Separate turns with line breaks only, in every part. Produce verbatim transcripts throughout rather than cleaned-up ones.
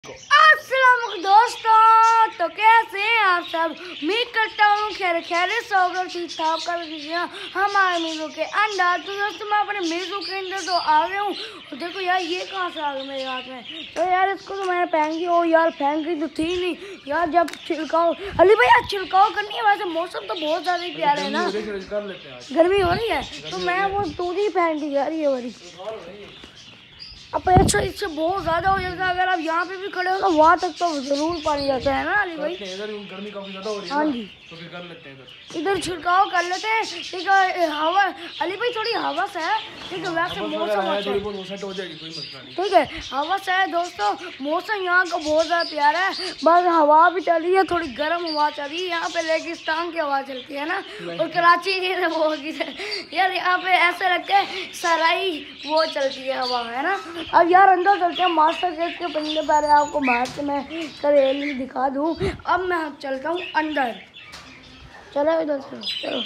अस्सलाम दोस्तों, तो कैसे हैं आप सब। उम्मीद करता हूँ खैर खैरियत से होगा, ठीक ठाक कर दीजिए हमारे मीज़ो के अंदर। तो दोस्तों मैं अपने मीज़ो के अंदर तो आ गया हूँ। तो देखो यार ये कहाँ से आ गया मेरे हाथ में। तो यार इसको तो मैंने फेंकी हो यार, फेंकी तो थी नहीं यार। जब छिड़काओ अली भाई यार छिड़काओ करनी है, वैसे मौसम तो बहुत ज़्यादा ही प्यारा है ना, गर्मी हो रही है तो मैं वो दूध ही फेंक दी यार ये वाली। अब प्रेशर इससे बहुत ज़्यादा हो जाएगा। अगर आप यहाँ पे भी खड़े हो तो वहाँ तक तो जरूर पानी जाता है ना अली भाई।
इधर गर्मी काफी ज़्यादा हो रही है।
हाँ जी,
तो फिर कर लेते हैं इधर
इधर छिड़काव कर लेते हैं। ठीक है हवा अली भाई थोड़ी हवा से है, ठीक है वैसे मौसम अच्छा
हो जाएगी, कोई मसला नहीं।
ठीक है हवा से है दोस्तों। मौसम यहाँ का बहुत ज़्यादा प्यारा है, बस हवा भी चल रही है, थोड़ी गर्म हवा चल रही है। यहाँ पे रेगिस्तान की हवा चलती है ना, और कराची की वो यार यहाँ पे ऐसा लगता है सराई वो चलती है हवा, है ना। अब यार अंदर चलते हैं, मास्टर केस के पन्ने पहले आपको बाहर से मैं करेली दिखा दूँ। अब मैं चलता हूँ अंदर, चलो इधर से चलो।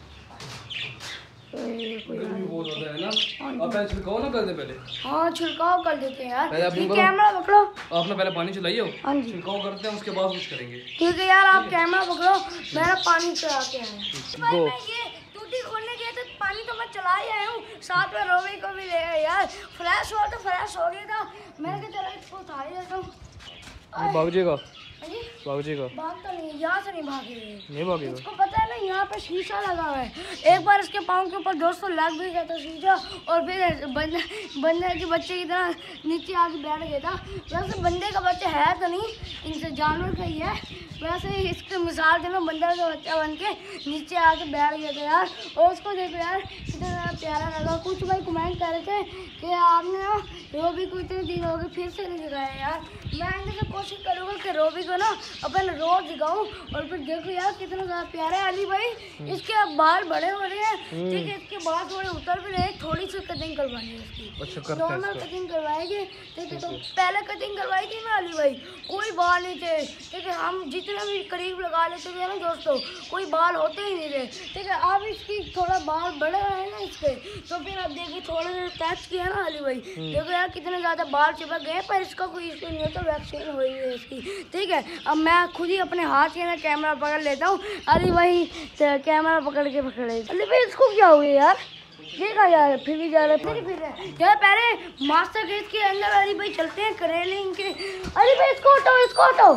गर्मी बहुत ज़्यादा है ना, आप छिड़काव ना कर दे पहले।
हाँ छिड़काव कर देते हैं यार, ये कैमरा पकड़ो।
आपने पहले पानी चलाइए,
हाँ जी
छिड़काव करते हैं उसके बाद कुछ करेंगे।
ठीक है यार, आप कैमरा पकड़ो, मेरा पानी चलाते हैं। मैं ये टूटी खोलने गया तो पानी तो मैं चला ही आया हूँ, साथ में रोवी को भी ले गया यार। फ्रेश हुआ तो फ्रेश हो गया था, मैंने कहा चलो इसको उठा ही लेता हूँ।
भाग जाएगा भाग जाएगा
भाग तो नहीं, यहाँ से नहीं भागे,
नहीं भागेगा।
इसको पता है ना यहाँ पे शीशा लगा हुआ है। एक बार इसके पाँव के ऊपर दोस्तों लग भी गया था शीशा, और फिर बंदे बंदे के बच्चे की तरह नीचे आके बैठ गया था। वैसे बंदे का बच्चा है तो नहीं, इनसे जानवर का ही है। वैसे ही इसकी मिसाल देना, बंदर का बच्चा बन के नीचे आके बैठ गया था यार। और उसको देखो यार कितना प्यारा लगा। कुछ भाई कमेंट कर रहे थे कि आपने ना रोबी को इतने दिन हो गए फिर से नहीं दिखाया यार। मैं आगे से कोशिश करूँगा कि रोबी को ना अपन रोज दिखाऊं। और फिर देखो यार कितना ज़्यादा प्यारा है अली भाई, इसके बाल बड़े हो रहे हैं, ठीक है इसके बाल थोड़े उतर भी रहे हैं। थोड़ी सी कटिंग करवानी है इसकी, नॉर्मल कटिंग करवाएंगे, ठीक है। तो पहले कटिंग करवाई थी ना अली भाई, कोई बाल नहीं थे, ठीक है। हम जितने भी करीब लगा लेते थे ना दोस्तों, कोई बाल होते ही नहीं थे, ठीक है। अब इसकी थोड़ा बाल बड़े हैं ना इसके, तो फिर अब देखिए थोड़े देर टच किया ना अली भाई, देखो यार कितने ज़्यादा बाल चिपक गए। पर इसका कोई इशू नहीं होता, वैक्सीन हुई है इसकी, ठीक है। अब मैं खुद ही अपने हाथ के ना कैमरा पकड़ लेता हूँ। अली भाई कैमरा पकड़ के पकड़े। अली भाई इसको क्या हुआ यार, देखा यार फिर भी जा रहा है, फिर फिर यार पहले मास्टर केस के अंदर अली भाई चलते हैं करेले इनके। अली भाई इसको हटाओ, इसको हटाओ,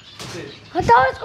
हटाओ इसको।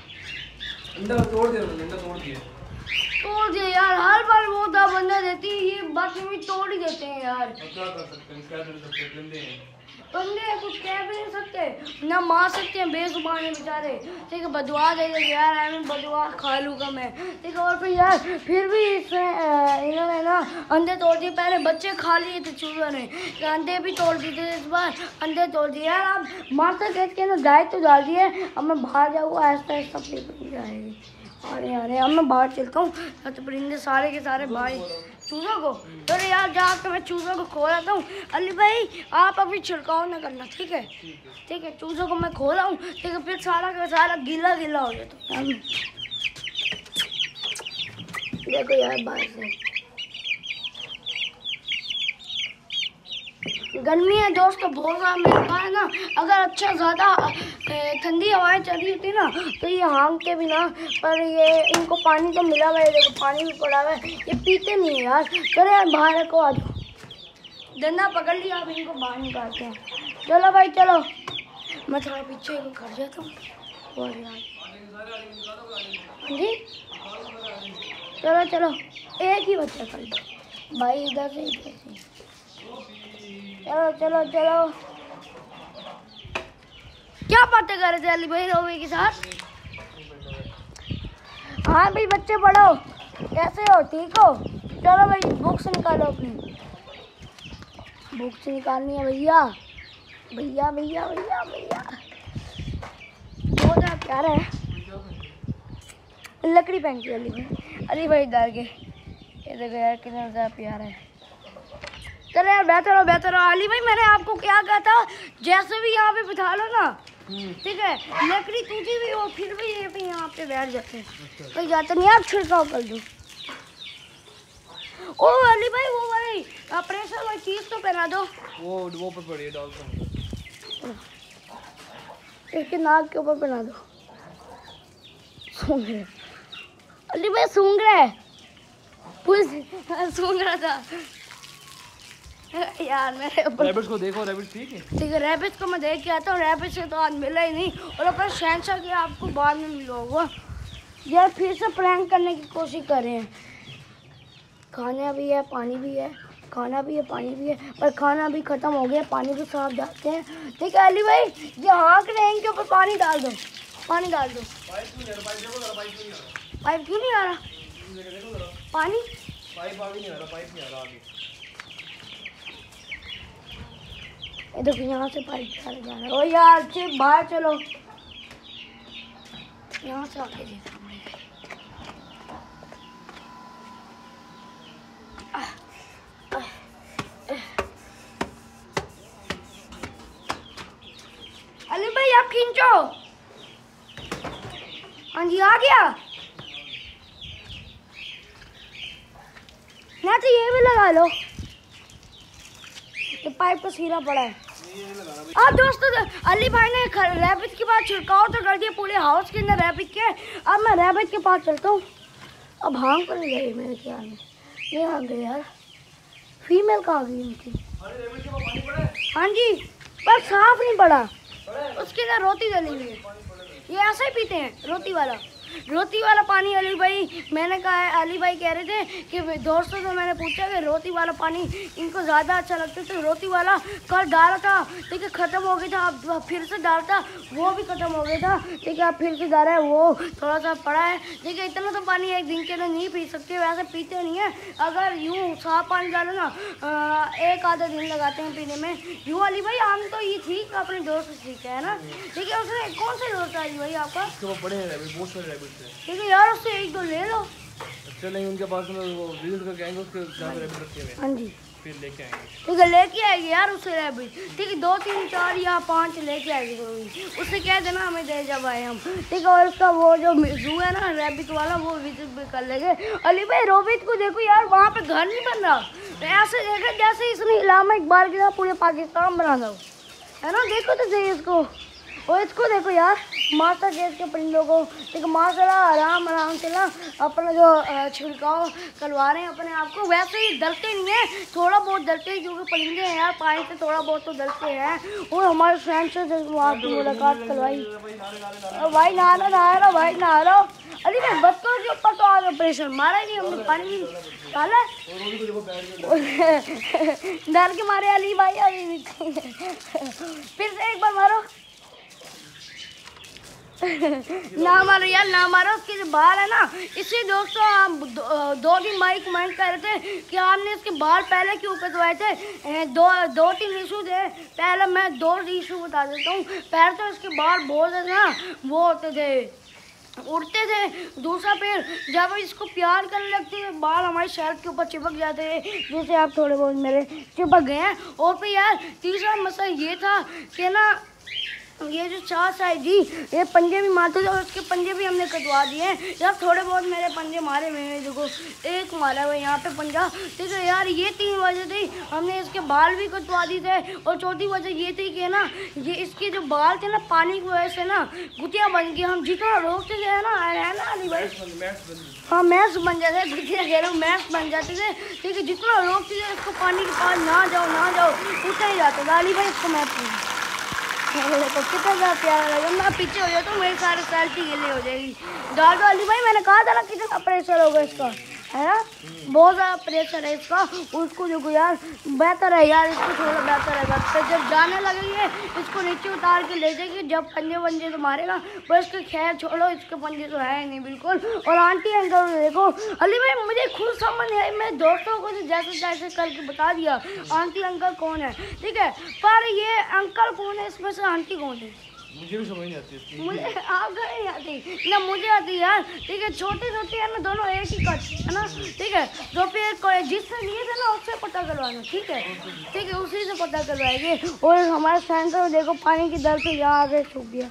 अंडा तोड़ दिया, अंडा तोड़ दिया
तोड़ दिया यार, हर बार वो दा बंदा देती है, ये बाकी भी तोड़ ही देते हैं यार।
क्या कर सकते हैं, क्या कर सकते हैं, बंदे हैं
बंदे कुछ कह भी नहीं सकते ना, मार सकते हैं बेजुबान है बेचारे, ठीक है। बदुआ दे दे यार, आई मीन बदुआ खा लूँगा मैं, ठीक है। और फिर यार फिर भी इसमें इन्होंने ना अंडे तोड़ दिए। पहले बच्चे खा लिए थे चूहों ने, अंडे भी तोड़ दिए थे, इस बार अंडे तोड़ दिए यार। अब मास्टर केस के अंदर गाय तो डाल दिए, अब मैं बाहर जाऊँगा, ऐसा ऐसा पेपर जाएगी। अरे अरे अब मैं बाहर चलता हूँ, तो परिंदे सारे के सारे भाई चूज़ों को, अरे यार जाकर मैं चूज़ों को खो लाता हूँ। अली भाई आप अभी छिड़काव ना करना, ठीक है, ठीक है। चूज़ों को मैं खोला हूँ, ठीक है, फिर सारा का सारा गीला गीला हो जाता है। देखो यार बाहर से गर्मी है दोस्तों बहुत ज़्यादा, मेरे पास है ना। अगर अच्छा ज़्यादा ठंडी हवाएं चली होती ना तो ये हाँग के भी ना, पर ये इनको पानी तो मिला हुआ है, देखो पानी भी पड़ा हुआ है, ये पीते नहीं है यार। चलो यार बाहर को आ जाओ, डंडा पकड़ लिया, अब इनको बाहर निकालते हैं। चलो भाई चलो, मैं थोड़ा पीछे को खड़ जाता हूँ और यार जी चलो चलो, एक ही बच्चा कर लो भाई, इधर से इधर से, चलो चलो चलो। क्या बातें कर रहे थे अली भाई रोवी के साथ। हाँ भाई बच्चे पढ़ो, कैसे हो, ठीक हो। चलो भाई बुक्स निकालो अपनी, बुक्स निकालनी है भैया भैया भैया भैया भैया। बहुत ज़्यादा प्यारा है, लकड़ी पहन के अली भाई, अली भाई डर गए, ये देखो यार कितना ज़्यादा प्यारा है। चलो यार बेहतर हो बेहतर हो। अली भाई मैंने आपको क्या कहा था, जैसे भी यहाँ पे बिठा लो ना, ठीक है, लकड़ी टूटी भी हो फिर भी ये भी यहाँ पे बैठ जाते हैं, कोई जाता नहीं। आप छिड़काव कर दो। ओ अली भाई वो भाई प्रेशर वाली चीज़ तो पहना दो,
वो वो पर पड़ी है, डाल
इसके नाक के ऊपर बना दो। सूंघ रहे अली भाई, सूंघ रहे सूंघ रहा था यार। मेरे
रैबिट्स को देखो, रैबिट ठीक है।
ठीक है, रैबिट्स को मैं देख के आता हूँ। रैबिट से तो आज मिला ही नहीं, और अपना शहनशाह की आपको बाद में मिलोगा यार। फिर से प्रैंक करने की कोशिश कर रहे हैं। खाना भी है, पानी भी है, खाना भी है, पानी भी है, पर खाना भी खत्म हो गया, पानी भी साफ जाते हैं। ठीक है अली भाई, ये हाँक रहे हैं, इनके ऊपर पानी डाल दो, पानी डाल दो। पाइप क्यों नहीं आ रहा? पानी
पाइप आगे नहीं आ रहा, पाइप नहीं आ रहा आगे।
ये देखो यहाँ से पाइप जा रहा है। ओ यार चिप बाहर चलो, यहाँ से आके देखो। अली भाई आप खींचो। हाँ जी आ गया ना, तो ये भी लगा लो। ये पाइप का सीरा पड़ा है। अब दोस्तों अली भाई ने रैबिट के पास छिड़काव तो कर दिया पूरे हाउस के अंदर रैबिट के। अब मैं रैबिट के पास चलता हूँ। अब भांग कर गई मेरे ख्याल में, ये आ गई यार। फीमेल कहाँ गई इनकी? हाँ जी, पर साफ नहीं पड़ा, उसके अंदर रोटी डली हुई है। ये ऐसे ही पीते हैं रोटी वाला, रोटी वाला पानी। अली भाई मैंने कहा, अली भाई कह रहे थे कि दोस्तों से मैंने पूछा कि रोटी वाला पानी इनको ज़्यादा अच्छा लगता है, तो रोटी वाला कल डाला था, ठीक है, ख़त्म हो गया था। अब फिर से डालता, वो भी ख़त्म हो गया था। ठीक है, अब फिर से डाला है, वो थोड़ा सा पड़ा है। ठीक है, इतना तो पानी एक दिन के अंदर नहीं पी सकते, वैसे पीते नहीं है। अगर यूँ साफ पानी डालो ना, एक आधा दिन लगाते हैं पीने में। यूँ अली भाई हम तो ये ठीक अपने दोस्त से सीखे है ना। ठीक है, उसने कौन सा दोस्त है अली भाई आपका?
बड़े हैं रैबिट, बहुत सारे रैबिट हैं।
ठीक है यार, उससे एक दो ले लो।
चलेंगे उनके पास में, वो विजिट करके आएंगे, उसके जहाँ पे रैबिट रखे हुए हैं।
हाँ जी,
फिर लेके आएंगे।
ठीक है, लेके आएगी यार उससे रैबिट। ठीक है, दो तीन चार या पाँच लेके आएगी कोई, उससे कह देना हमें दे जब आए हम। ठीक है, और उसका वो जो जू है ना रैबिट वाला, वो विजिट भी कर लेंगे। अली भाई रोबित को देखो यार, वहाँ पे घर नहीं बन रहा, ऐसे देखा जैसे इसने इलामा इकबाल के साथ पूरे पाकिस्तान बना दो, है ना। देखो तो सही इसको, और इसको देखो यार, मास्टर केस के परिंदों को। ठीक है, माशाल्लाह आराम आराम से ना अपना जो छिड़काव करवा रहे हैं अपने आप को। वैसे ही डरते नहीं है, थोड़ा बहुत डरते हैं, क्योंकि परिंदे हैं यार, पानी से थोड़ा बहुत तो डरते हैं। और हमारे फ्रेंड से जब आपकी मुलाकात करवाई, भाई नहा रहा नहा रहा भाई नहा रहा। अरे मैं बच्चों के ऊपर तो आगे प्रेशर मारा ही नहीं हमने, पानी डाला डर के मारे अली भाई। अभी फिर से एक बार मारो ना मारो यार, ना मारो। उसके जो बाल है ना, इससे दोस्तों हम दो, दो दिन भाई कमेंट कर रहे थे कि आपने इसके बाल पहले क्यों कटवाए थे। दो दो तीन इशू थे। पहले मैं दो इशू बता देता हूँ। पहले तो इसके बाल बहुत ज़्यादा वो होते थे, उड़ते थे। दूसरा फिर जब इसको प्यार करने लगते हैं, बाल हमारी शर्ट के ऊपर चिपक जाते हैं, जैसे आप थोड़े बहुत मेरे चिपक गए हैं। और फिर यार तीसरा मसला ये था कि ना, ये जो चास है जी, ये पंजे भी मारते थे, और उसके पंजे भी हमने कटवा दिए हैं यार। थोड़े बहुत मेरे पंजे मारे हुए हैं, देखो एक मारा हुआ है यहाँ पे पंजा। ठीक है यार, ये तीन वजह थी, हमने इसके बाल भी कटवा दिए थे। और चौथी वजह ये थी कि ना, ये इसके जो बाल थे ना, पानी की वजह से ना गुतियाँ बन गई। हम जितना रोकते थे ना, है ना अली भाई, हाँ मैस बन जाते थे, गुतियाँ कह रहा हूँ मैस बन जाते थे। ठीक है, जितना रोकते थे इसको पानी के पास ना जाओ ना जाओ, उतना ही जाता था। अली भाई इसको मैं तो कितना ज़्यादा प्यारा लगा। मैं पीछे हो जाता हूँ, मेरी सारी सेल्फी गिले हो जाएगी। डाल दो अली भाई, मैंने कहा था ना कितना प्रेशर होगा इसका, है ना, बहुत ज़्यादा प्रेशर है इसका। उसको देखो यार, बेहतर है यार, इसको थोड़ा बेहतर है। तो जब जाने लगेंगे इसको नीचे उतार के ले जाएंगे, जब पंजे वंजे तो मारेगा। बस इसके खैर छोड़ो, इसके पंजे तो है नहीं बिल्कुल। और आंटी अंकल देखो अली भाई, मुझे खुद समझ है, मैं दोस्तों को जैसे जैसे करके बता दिया आंटी अंकल कौन है। ठीक है, पर ये अंकल कौन है, इसमें से आंटी कौन है,
मुझे भी समझ नहीं आती।
मुझे आपको नहीं आती ना, मुझे आती यार। ठीक है, छोटी छोटी है ना, दोनों एक ही कट है ना। ठीक है, तो फिर जिससे लिए थे ना उससे पता करवाना। ठीक है, ठीक है, उसी से पता करवाएंगे। और हमारे सेंटर देखो पानी की दर से यहाँ आगे छूट गया,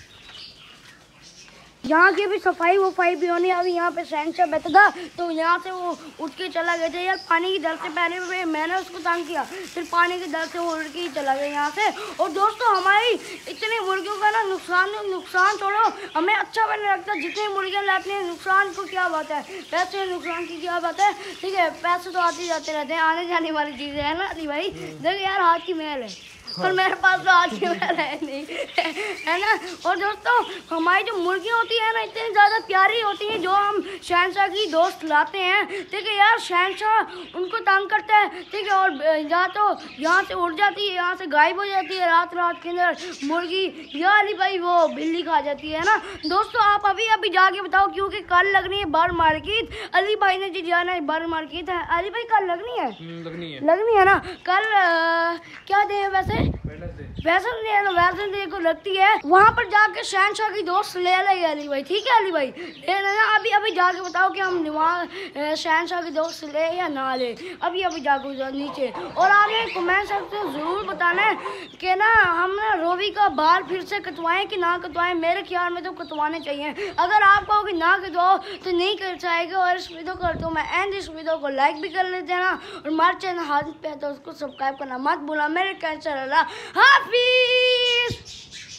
यहाँ की भी सफाई वफाई भी होनी। अभी यहाँ पे सेंसर बैठा था, तो यहाँ से वो उठ के चला गया था यार। पानी की दर से पहले मैंने उसको तंग किया, फिर पानी की दर से वो उड़ के ही चला गया यहाँ से। और दोस्तों हमारी इतने मुर्गियों का ना नुकसान नुकसान छोड़ो, हमें अच्छा भी नहीं लगता। जितनी मुर्गियाँ लाते हैं नुकसान को क्या बात है, पैसे नुकसान की क्या बात है। ठीक है, पैसे तो आते जाते रहते हैं, आने जाने वाली चीज़ें है ना अली भाई। देखो यार हाथ की महल है और मेरे पास तो आज की महल है नहीं, है ना। और दोस्तों हमारी जो मुर्गियाँ होती है ना इतनी ज़्यादा प्यारी होती हैं, जो हम शहनशाह की दोस्त लाते हैं। ठीक है यार, शहनशाह उनको तंग करता है। ठीक है, और या तो यहाँ से उड़ जाती है, यहाँ से गायब हो जाती है रात रात के अंदर मुर्गी, या अली भाई वो बिल्ली खा जाती है ना। दोस्तों आप अभी अभी जाके बताओ, क्योंकि कल लगनी है बर्ड मार्केट। अली भाई ने जी जाना है बर्ड मार्केट है। अली भाई कल लगनी है,
लगनी है
लगनी है ना कल। आ, क्या दे वैसे वैसे वैसे डे को लगती है। वहाँ पर जाके शहनशाह की दोस्त ले लेंगे अली भाई। ठीक है अली भाई, ले लेना। अभी अभी जाके बताओ कि हम वहाँ शहनशाह की दोस्त ले या ना ले। अभी अभी जाके नीचे। और आपने कमेंट सेक्शन में ज़रूर बताना है कि ना हम ना रोवी का बाल फिर से कटवाएं कि ना कटवाएं। मेरे ख्याल में तो कटवाने चाहिए। अगर आप कहो कि ना कटवाओ तो नहीं कर जाएगा। और इस वीडियो को तो मैं एंड इस वीडियो को लाइक भी कर लेते हैं ना, और हमारे चैनल हाथ पे तो उसको सब्सक्राइब करना मत भूलना। मेरे कैंसर हाफिज।